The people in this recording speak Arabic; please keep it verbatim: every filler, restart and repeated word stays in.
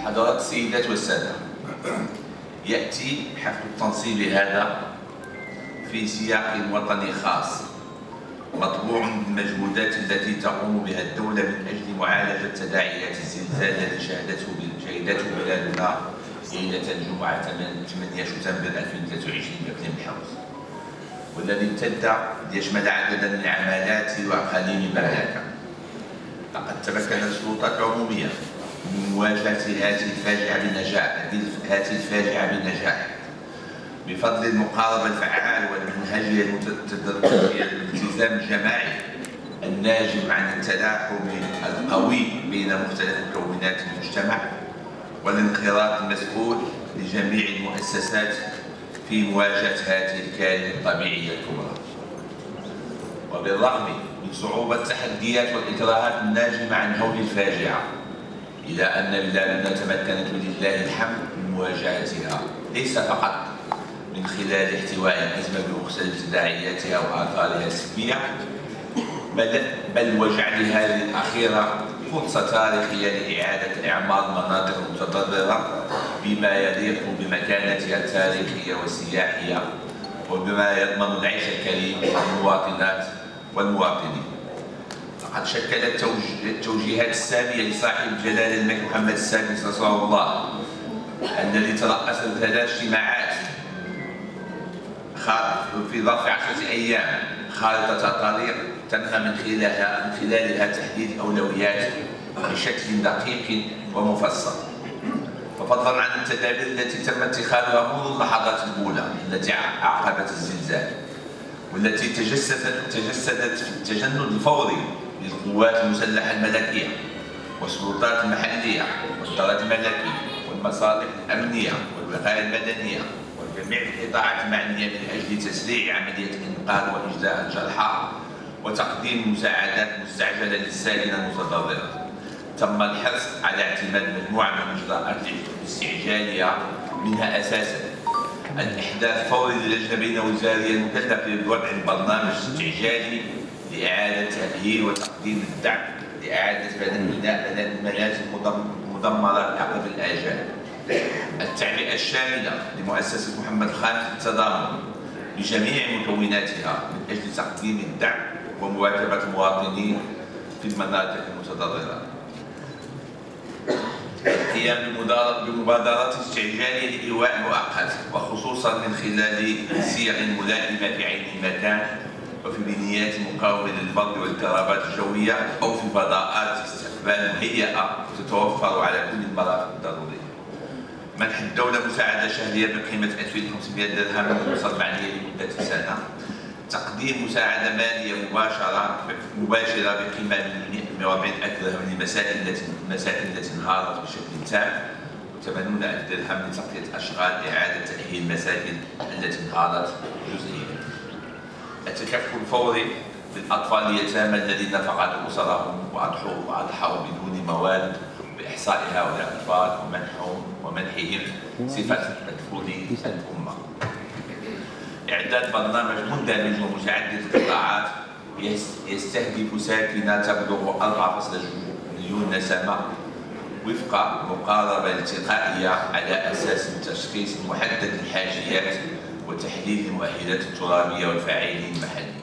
حضرات السيدات والسادة، يأتي حفل التنصيب هذا في سياق وطني خاص مطبوع بالمجهودات التي تقوم بها الدولة من أجل معالجة تداعيات الزلزال الذي شهدته شهدته بلادنا ليلة الجمعة ثمانية شتنبر ألفين وثلاثة وعشرين بإقليم الحوز، والذي امتد ليشمل عددا من العمالات وأقاليم المملكة. لقد تمكنت السلطات العمومية من مواجهة هذه الفاجعة بنجاح هذه الفاجعة بنجاح بفضل المقاربة الفعالة والمنهجية المتدرجة للالتزام الجماعي الناجم عن التلاحم القوي بين مختلف مكونات المجتمع والانخراط المسؤول لجميع المؤسسات في مواجهة هذه الكارثة الطبيعية الكبرى. وبالرغم من صعوبة التحديات والإكراهات الناجمة عن هول الفاجعة، إلى أن بلادنا تمكنت ولله الحمد من مواجهتها ليس فقط من خلال احتواء الأزمة بمختلف تداعياتها وآثارها السلبية، بل, بل وجعلها للأخيرة فرصة تاريخية لإعادة إعمار المناطق المتضررة بما يليق بمكانتها التاريخية والسياحية وبما يضمن العيش الكريم للمواطنات والمواطنين. لقد شكلت التوجيهات السامية لصاحب الجلالة الملك محمد السادس رحمه الله الذي ترأس ثلاث اجتماعات في ظرف عشرة أيام خارطة طريق تنهى من خلالها من خلالها تحديد أولويات بشكل دقيق ومفصل. ففضلا عن التدابير التي تم اتخاذها منذ اللحظات الأولى التي عقبت الزلزال، والتي تجسدت تجسدت في التجند الفوري للقوات المسلحة الملكية والسلطات المحلية والطاقات الملكية والمصالح الأمنية والوقاية المدنية وجميع القطاعات المعنية من أجل تسريع عملية الإنقاذ وإجلاء الجرحى وتقديم مساعدات مستعجلة للساكنة المتضررة. تم الحرص على اعتماد مجموعة من الإجراءات الاستعجالية، منها أساساً الإحداث فوري للجنة بين وزارية المكلفة بوضع برنامج استعجالي لإعادة تأهيل وتقديم الدعم لإعادة بناء المنازل المدمرة عقب الآجال. التعبئة الشاملة لمؤسسة محمد خامس للتضامن بجميع مكوناتها من أجل تقديم الدعم ومواكبة المواطنين في المناطق المتضررة. القيام بمبادرات استعجالية لإيواء المؤقت، وخصوصا من خلال صيغ ملائمة في عين المكان وفي بنيات مقاومة للبرد والاضطرابات الجوية أو في فضاءات استقبال مهيئة تتوفر على كل المرافق الضرورية. منح الدولة مساعدة شهرية بقيمة ألفين وخمسمائة درهم من الأسر المعنية لمدة سنة. تقديم مساعدة مالية مباشرة مباشرة بقيمة مئة وأربعين ألف درهم للمساكن التي المساكن التي انهارت بشكل تام، وثمانين ألف درهم لتغطية أشغال إعادة تأهيل المساكن التي انهارت جزئيا. التكفل الفوري بالأطفال اليتامى الذين فقدوا أسرهم وأضحوا وأضحوا بدون موارد بإحصاء هؤلاء الأطفال ومنحهم ومنحهم صفة مدفوني الأمة. إعداد برنامج مندمج ومتعدد القطاعات يستهدف ساكنة تبلغ أربعة فاصلة مليون نسمة وفق مقاربة التقائية على أساس تشخيص محدد للحاجيات وتحديد المؤهلات الترابية والفاعلين المحليين.